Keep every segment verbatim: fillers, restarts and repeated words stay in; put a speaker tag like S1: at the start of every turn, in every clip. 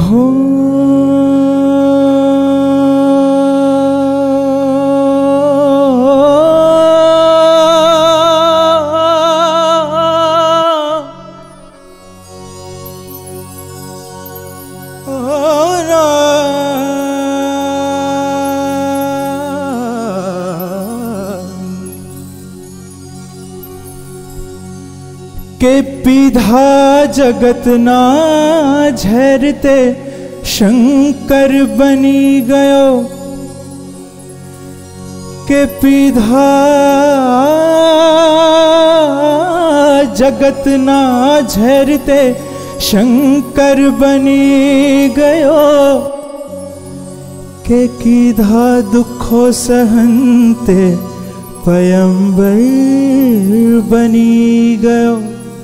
S1: हो के पीधा जगत ना झरते शंकर बनी गयो, के पीधा जगत ना झरते शंकर बनी गयो, के कीधा दुखो सहनते पयंबर बनी गयो।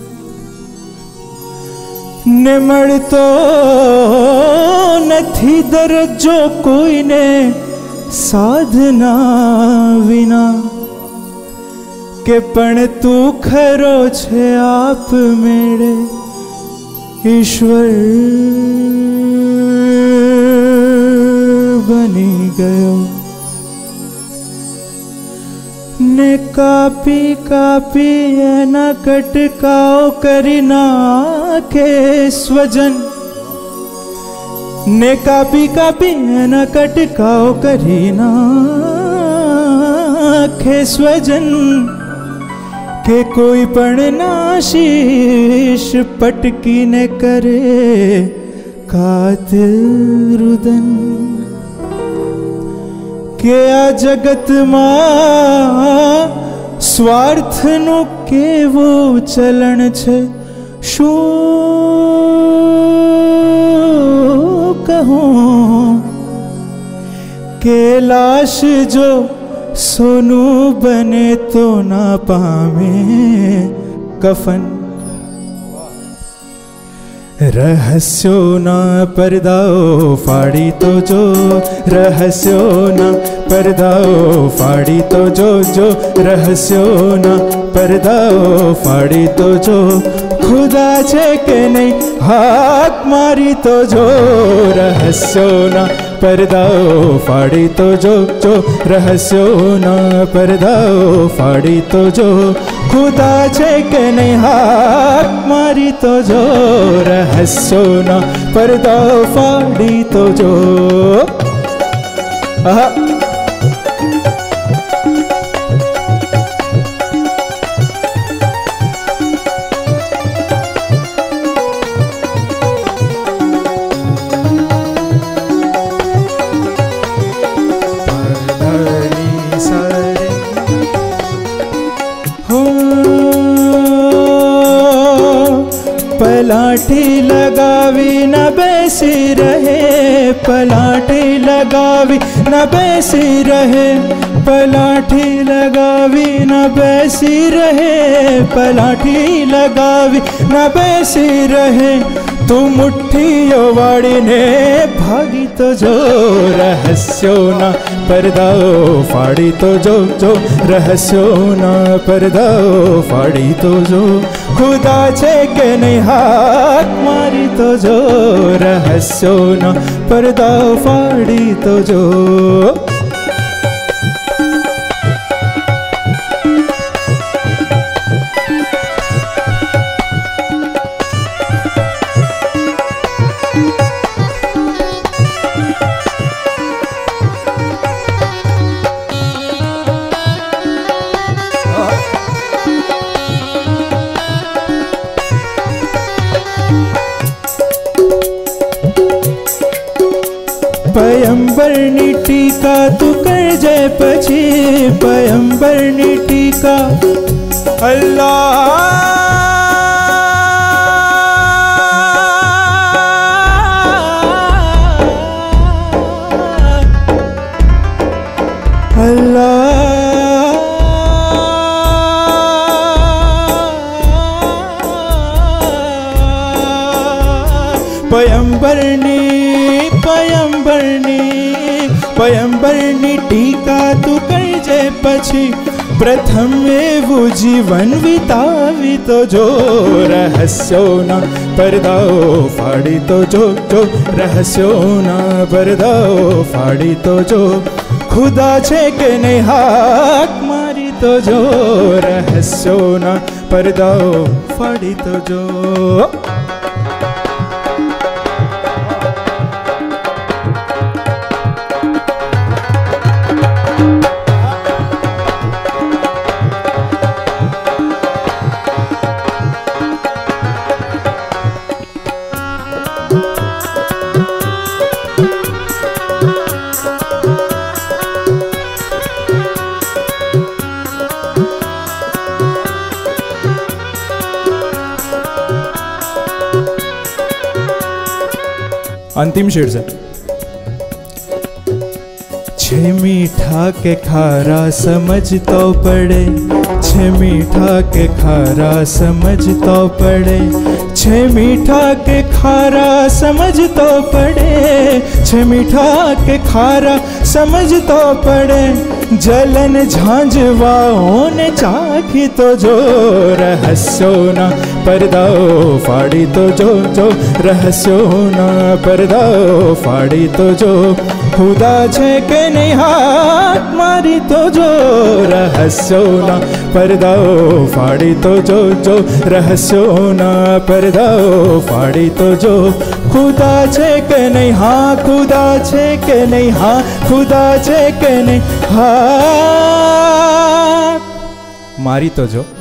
S1: निमड़ तो नथी दरजो कोई ने साधना विना, के पण तू खरो छे आप मेरे ईश्वर बनी गयो। ने कापी कापी एना कटकाओ करी नाखे स्वजन, ने कापी कापी एना कटकाओ करी नाखे स्वजन, के कोई पण नाशीष पटकी ने करे कातिल रुदन, के आ जगत मां स्वार्थ नु केवो चलन छे, शू कहूं के लाश जो सोनू बने तो ना पावे कफन। रहस्यो ना पर्दाओ फाड़ी तो जो, रहस्यो ना पर्दाओ फाड़ी तो जो, जो रहस्यो ना पर्दाओ फाड़ी तो जो, खुदा छे के नहीं हाथ मारी तो जो, रहस्यो ना पर्दाओ फाड़ी तो जो, जो रहस्यो ना पर्दाओ फाड़ी तो जो, खुदा छे के नहीं हाथ मारी तो जो, रहस्यो ना पर्दाओ फाड़ी तो जो। आहा पलाठी लगावी न बैसी रहे, पलाठी लगावी न बैसी रहे, पलाठी लगावी न बैसी रहे, पलाठी लगावी न बैसी रहे, तू मुट्ठियों वाड़ी ने भागी तो जो, रहस्यो ना पर्दाओ फाड़ी तो जो, जो रहस्यो ना पर्दाओ फाड़ी तो जो, खुदा छे के नहीं हाथ मारी तो जो, रहस्यो ना पर्दाओ फाड़ी तो जो। पयंबरनी टीका तू कर जय पछी, पयंबरनी टीका अल्लाह अल्लाह पयंबरनी पयंबरनी पयंबरनी टीका तू कर जय पछी, प्रथम एवं जीवन वितावी तो जो, रहस्योना परदाओ फाड़ी तो जो जो, रहस्योना परदाओ फाड़ी तो जो, खुदा छे के नहीं हाक मारी तो जो, रहस्योना परदाओ फाड़ी तो जो। अंतिम शेर से। छे मीठा के खारा समझ तो पड़े, छे मीठा के खारा समझ तो पड़े, छे मीठा के खारा समझ तो पड़े, छे मीठा के खारा समझ तो पड़े, जलन झांझवाओं ने चाखी तो जो, रहस्योना परदाओ फाड़ी तो जो जो, रहस्योना परदाओ फाड़ी तो जो, खुदा छे के नहीं हाथ मारी तो जो, रहस्योना परदाओ फाड़ी तो जो जो, रहस्योना परदाओ फाड़ी तो जो, खुदा छे के नहीं हाँ, खुदा छे के नहीं हाँ, खुदा छे के नहीं हाथ मारी तो जो।